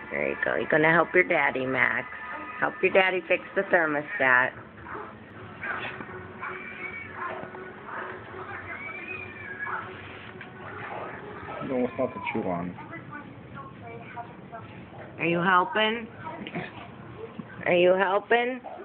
There you go. You're going to help your daddy, Max. Help your daddy fix the thermostat. No, what's not to chew on? Are you helping? Are you helping?